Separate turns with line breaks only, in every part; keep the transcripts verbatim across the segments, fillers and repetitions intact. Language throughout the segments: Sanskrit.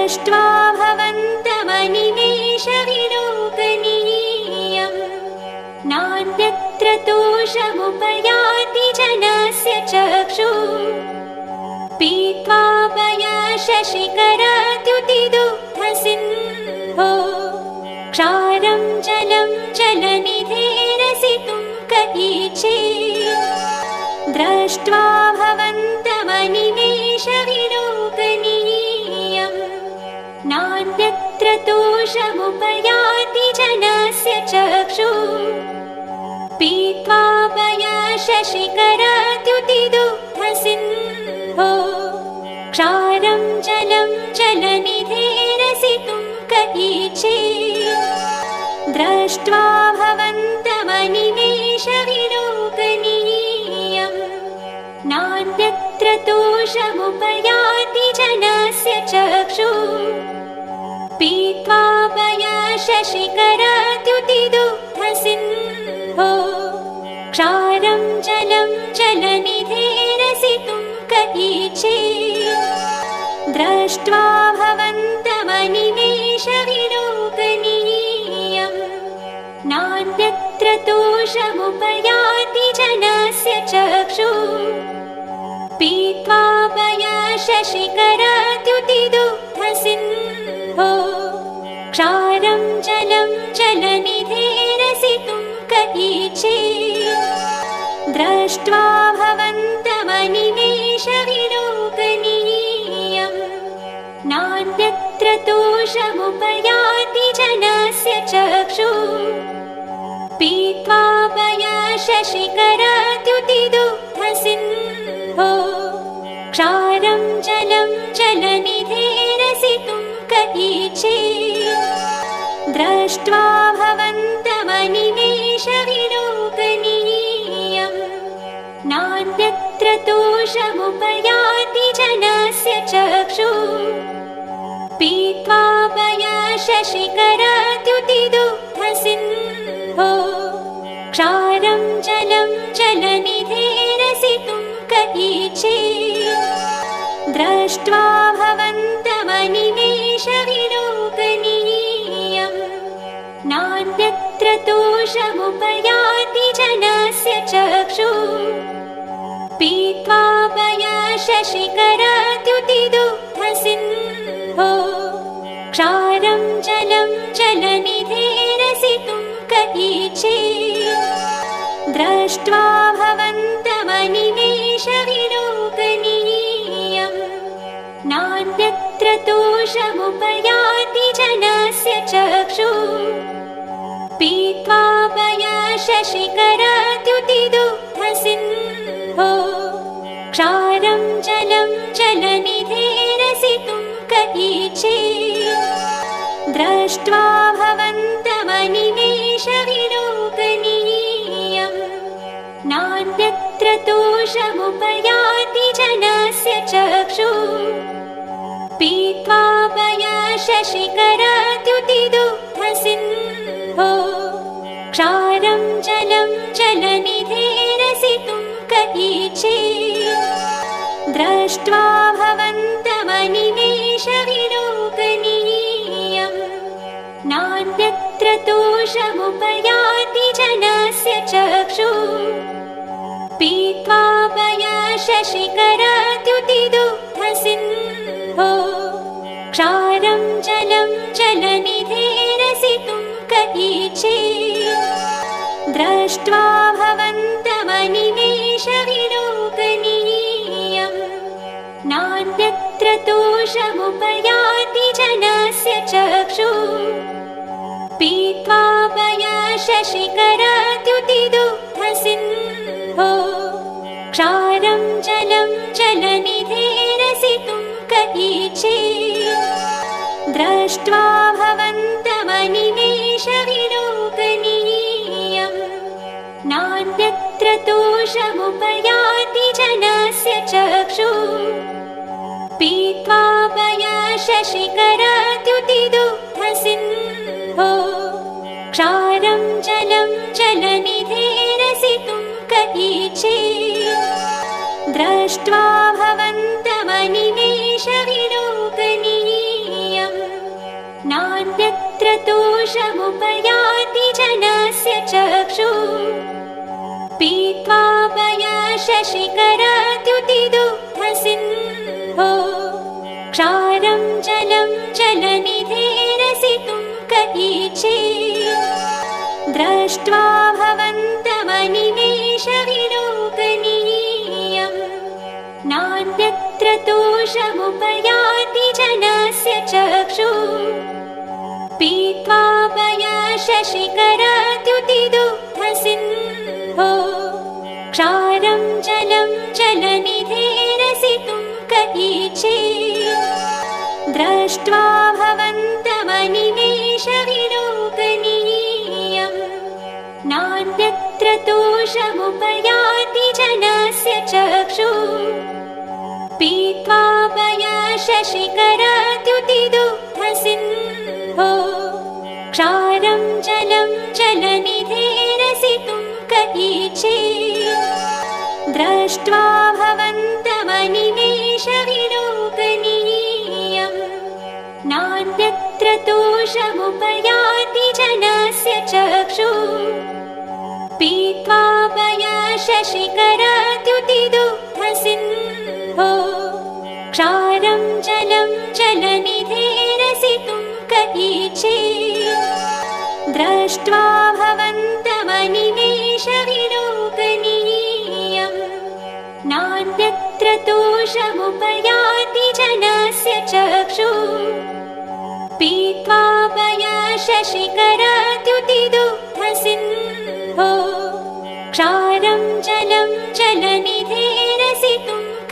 दृष्ट्वा भवन्तमनिमेषविलोकनीयम् नान्यत्र तोषमुपयाति जनस्य चक्षुः पीत्वा पयाशशिखराद्युतिदुग्धसिन्धो क्षारं जलं जलनिधेरसितुं क ईच्छेत् दृष्ट्वा भवन्तमनिमेषविलोकनीयम् नान्यत्र तोषमुपयाति जनस्य चक्षुः पीत्वा पयाशशिखराद्युतिदुग्धसिन्धो क्षारं जलं जलनिधेरसितुं क ईच्छेत् दृष्ट्वा भवन्तमनिमेषविलोकनीयम् नान्यत्र तोषमुपयाति जनस्य चक्षुः पीत्वा पयाशशिखराद्युतिदुग्धसिन्धो क्षारं जलं जलनिधेरसितुं क ईच्छेत् दृष्ट्वा भवन्तमनिमेषविलोकनीयम् नान्यत्र तोषमुपयाति जनस्य चक्षुः पीत्वा पयाशशिखराद्युतिदुग्धसिन्धो क्षारं जलं जलनिधेरसितुं क ईच्छेत् दृष्ट्वा भवन्तमनिमेषविलोकनीयम् नान्यत्र तोषमुपयाति जनस्य चक्षुः पीत्वा पयाशशिखराद्युतिदुग्धसिन्धो क्षारं जलं जलनिधेरसितुं क ईच्छेत् दृष्ट्वा भवन्तमनिमेषविलोकनीयम् नान्यत्र तोषमुपयाति जनस्य चक्षुः पीत्वा पयाशशिखराद्युतिदुग्धसिन्धो क्षारं जलं जलनिधेरसितुं क ईच्छेत् दृष्ट्वा भवन्तमनिमेषविलोकनीयम् नान्यत्र तोषमुपयाति जनस्य चक्षुः पीत्वा पयाशशिखराद्युतिदुग्धसिन्धो क्षारं जलं जलनिधेरसितुं क ईच्छेत् दृष्ट्वा भवन्तमनिमेषविलोकनीयम् नान्यत्र तोषमुपयाति जनस्य चक्षुः पीत्वा पयाशशिखराद्युतिदुग्धसिन्धो क्षारं जलं जलनिधेरसितुं क ईच्छेत् दृष्ट्वा भवन्तमनिमेषविलोकनीयम् नान्यत्र तोषमुपयाति जनस्य चक्षुः पीत्वा पयाशशिखराद्युतिदुग्धसिन्धो क्षारं जलं जलनिधेरसितुं क ईच्छेत् दृष्ट्वा भवन्तमनिमेषविलोकनीयम् नान्यत्र तोषमुपयाति जनस्य चक्षुः पीत्वा पयाशशिखराद्युतिदुग्धसिन्धो क्षारं जलं जलनिधेरसितुं क ईच्छेत् दृष्ट्वा भवन्तमनिमेषविलोकनीयम् नान्यत्र तोषमुपयाति जनस्य चक्षुः पीत्वा पयाशशिखराद्युतिदुग्धसिन्धो क्षारं जलं जलनिधेरसितुं क ईच्छेत् दृष्ट्वा भवन्तमनिमेषविलोकनीयम् नान्यत्र तोषमुपयाति जनस्य चक्षुः पीत्वा पयाशशिखराद्युतिदुग्धसिन्धो क्षारं जलं जलनिधेरसितुं क ईच्छेत् दृष्ट्वा भवन्तमनिमेषविलोकनीयम् तोषमुपयाति जनस्य चक्षुः पीत्वा पयः शशिकराद्युतिदुग्धसिन्धो क्षारं जलं जलनिधे रसितुं क ईच्छेत् दृष्ट्वा भवन्तमनिमेष विलोकनीयम् नान्यत्र तोषमुपयाति जनस्य चक्षुः पीत्वा पयः शशिकराद्युतिदुग्धसिन्धो क्षारं जलं जलनिधे रसितुं क ईच्छेत् दृष्ट्वा भवन्तमनिमेष विलोकनीयम् नान्यत्र तोषमुपयाति जनस्य चक्षुः पीत्वा पयः शशिकराद्युतिदुग्धसिन्धो क्षारं जलं जलनिधे रसितुं क ईच्छेत् दृष्ट्वा भवन्तमनिमेष विलोकनीयम् नान्यत्र तोषमुपयाति जनस्य चक्षुः पीत्वा पयः शशिकराद्युतिदुग्धसिन्धो क्षारं जलं जलनिधे रसितुं क ईच्छेत् दृष्ट्वा भवन्तमनिमेष विलोकनीयम् नान्यत्र तोषमुपयाति जनस्य चक्षुः पीत्वा पयः शशिकराद्युतिदुग्धसिन्धो क्षारं जलं जलनिधे रसितुं क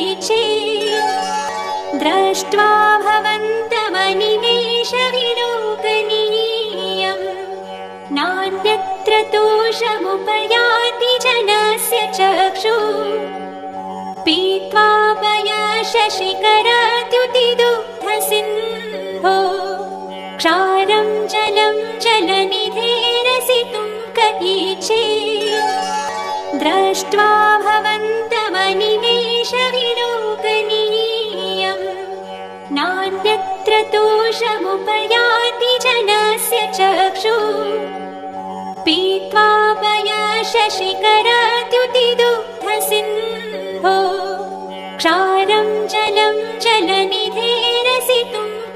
ईच्छेत् दृष्ट्वा भवन्तमनिमेष विलोकनीयम् नान्यत्र तोषमुपयाति जनस्य चक्षुः पीत्वा पयः शशिकराद्युतिदुग्धसिन्धो क्षारं जलं जलनिधे रसितुं क ईच्छेत् दृष्ट्वा भवन्तमनिमेष विलोकनीयम् नान्यत्र तोषमुपयाति जनस्य चक्षुः पीत्वा पयः शशिकराद्युतिदुग्धसिन्धो क्षारं जलं जलनिधे रसितुं क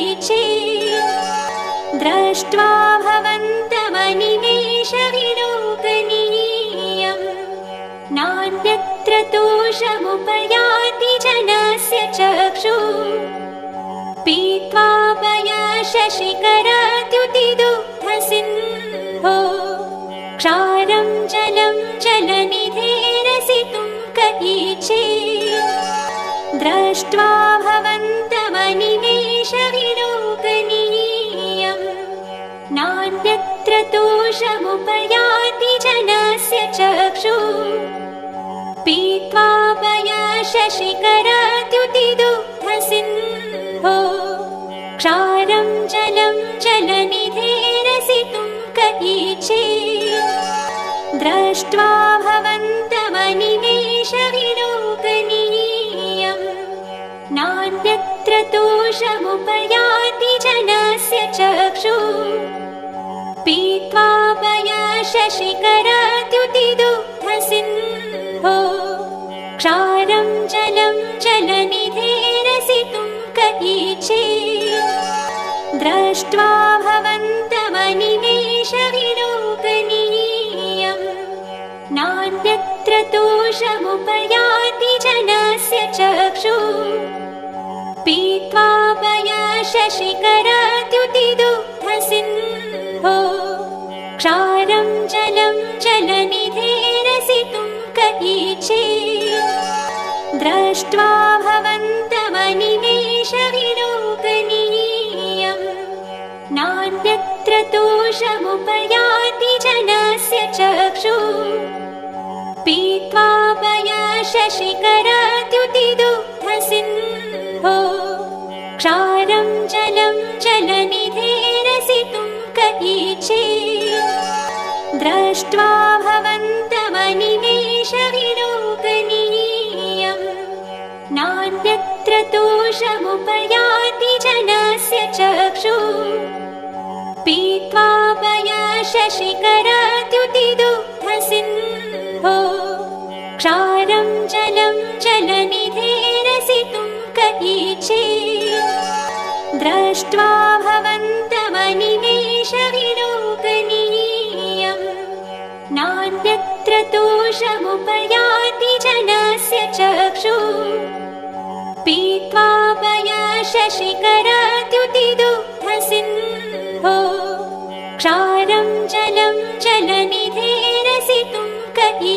ईच्छेत् दृष्ट्वा भवन्तमनिमेष विलोकनीयम् नान्यत्र तोषमुपयाति जनस्य चक्षुः पीत्वा पयः शशिकराद्युतिदुग्धसिन्धो क्षारं जलं जलनिधे रसितुं क ईच्छेत् दृष्ट्वा भवन्तमनिमेष विलोकनीयम् नान्यत्र तोषमुपयाति जनस्य चक्षुः पीत्वा पयः शशिकराद्युतिदुग्धसिन्धो क्षारं जलं जलनिधे रसितुं क ईच्छेत् दृष्ट्वा भवन्तमनिमेष विलोकनीयम् नान्यत्र तोषमुपयाति जनस्य चक्षुः पीत्वा पयः शशिकराद्युतिदुग्धसिन्धो क्षारं जलं जलनिधे रसितुं क ईच्छेत् दृष्ट्वा भवन्तमनिमेष विलोकनीयम् नान्यत्र तोषमुपयाति जनस्य चक्षुः पीत्वा पयः शशिकराद्युतिदुग्धसिन्धो क्षारं जलं जलनिधे रसितुं क ईच्छेत् दृष्ट्वा भवन्तमनिमेष विलोकनीयम् नान्यत्र तोषमुपयाति जनस्य चक्षुः पीत्वा पयः शशिकराद्युतिदुग्धसिन्धो क्षारं जलं जलनिधे रसितुं क ईच्छेत् दृष्ट्वा भवन्तमनिमेष विलोकनीयम् नान्यत्र तोषमुपयाति जनस्य चक्षुः पीत्वा पयः शशिकराद्युतिदुग्धसिन्धो क्षारं जलं जलनिधे रसितुं क ईच्छेत् दृष्ट्वा भवन्तमनिमेष विलोकनीयम् नान्यत्र तोषमुपयाति जनस्य चक्षुः पीत्वा पयः शशिकराद्युतिदुग्धसिन्धो क्षारं जलं जलनिधे रसितुं क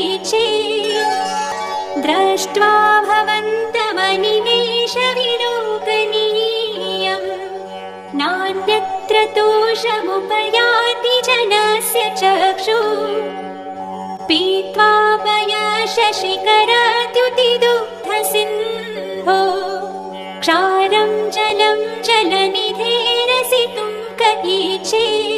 ईच्छेत् दृष्ट्वा भवन्तमनिमेष विलोकनीयम् नान्यत्र तोषमुपयाति जनस्य चक्षुः पीत्वा पयः शशिकराद्युतिदुग्धसिन्धो क्षारं जलं जलनिधे रसितुं क ईच्छेत्